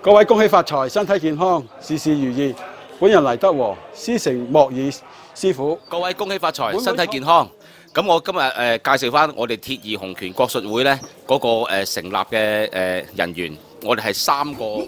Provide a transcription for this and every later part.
各位恭喜發財，身體健康，事事如意。本人黎德和，師承莫爾師傅。 各位恭喜發財，身體健康。咁我今日介紹翻我哋鐵義紅拳國術會咧嗰個成立嘅人員，我哋係3個。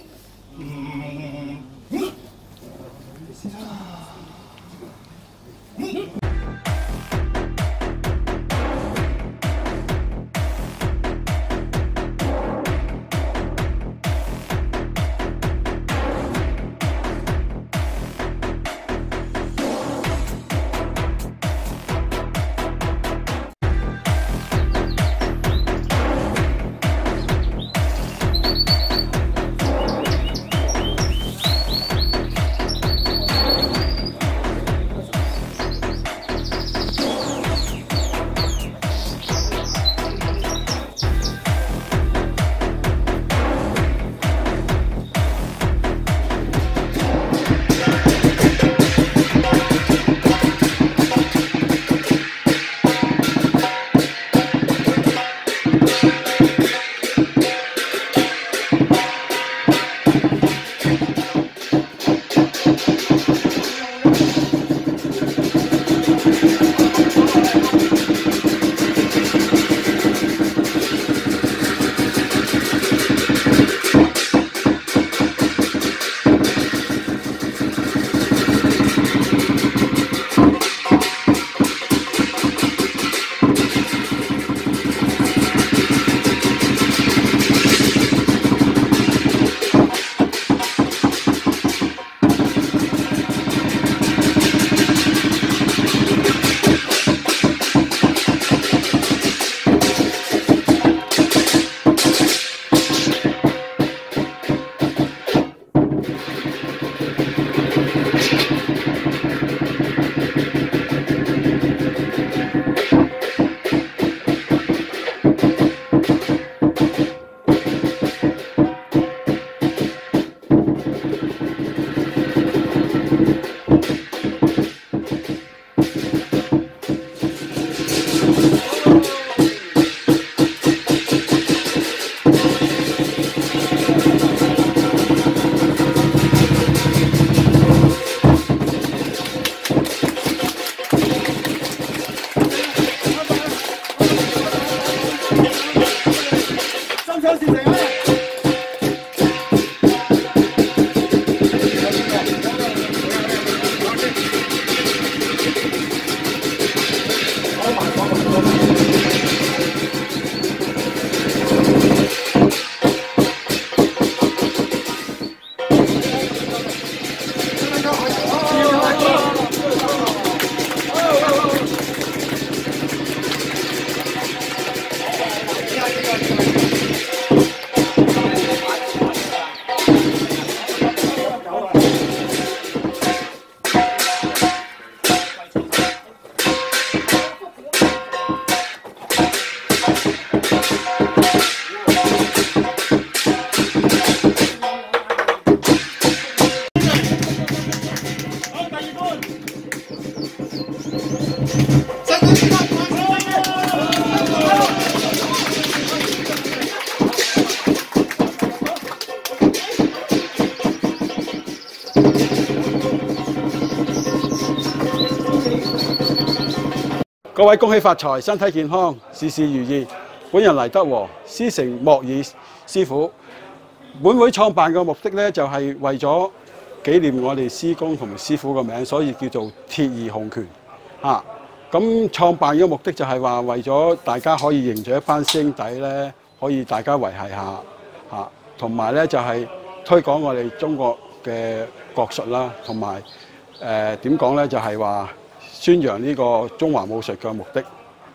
各位恭喜發財，身體健康，事事如意。本人黎德和，師承莫爾師傅。本會創辦嘅目的咧，就係為咗紀念我哋師公同埋師傅個名，所以叫做鐵義紅拳。咁創辦嘅目的就係話為咗大家可以凝聚一班師兄弟咧，可以大家維繫下同埋咧就係推廣我哋中國嘅國術啦，同埋點講咧就係話宣揚呢個中華武術嘅目的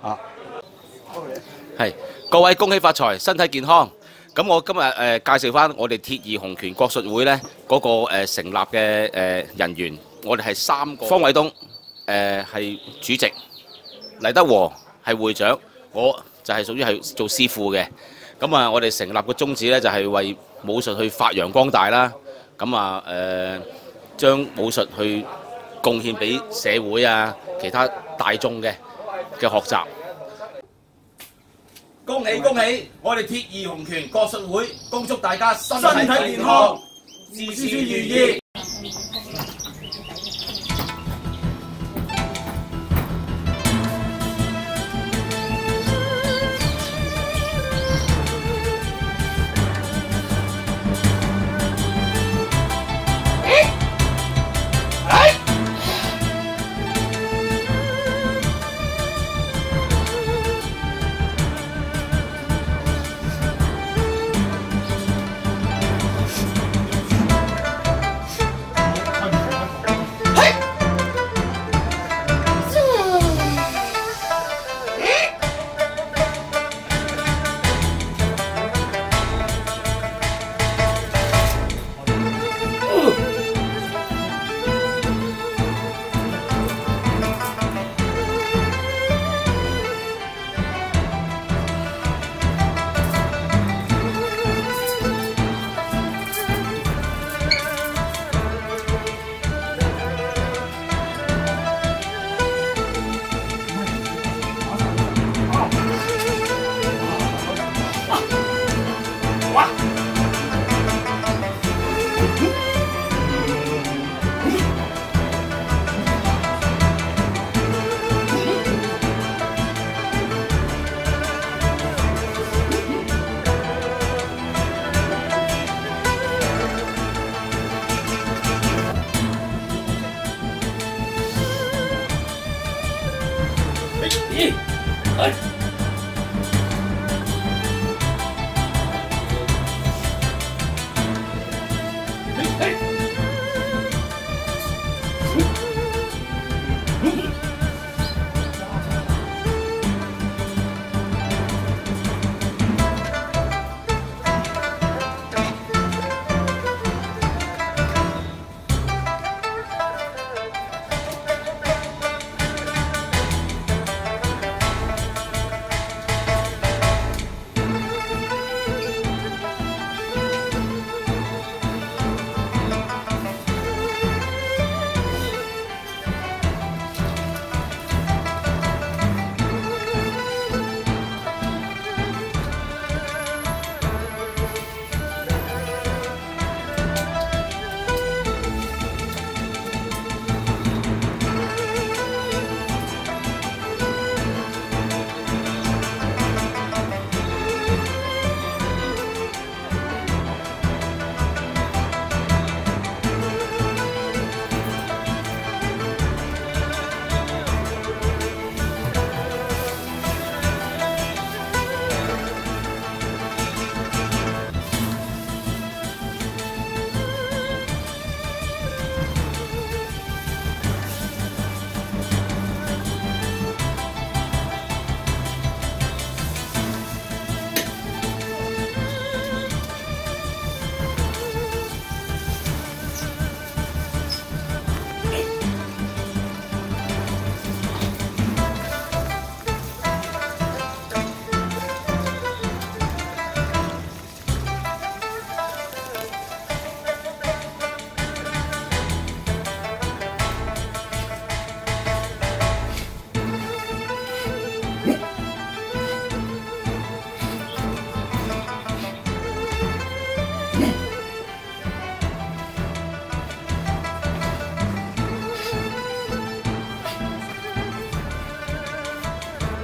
係各位恭喜發財，身體健康。咁我今日介紹翻我哋鐵義紅拳國術會咧嗰個成立嘅人員，我哋係3個。方偉東係主席，黎德和係會長，我就係屬於係做師傅嘅。咁啊，我哋成立嘅宗旨咧就係為武術去發揚光大啦。咁啊將武術去貢獻俾社會啊其他大眾嘅學習。恭喜恭喜！我哋鐵義紅拳國術會，恭祝大家身體健康。 事事如意。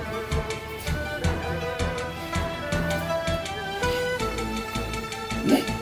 来。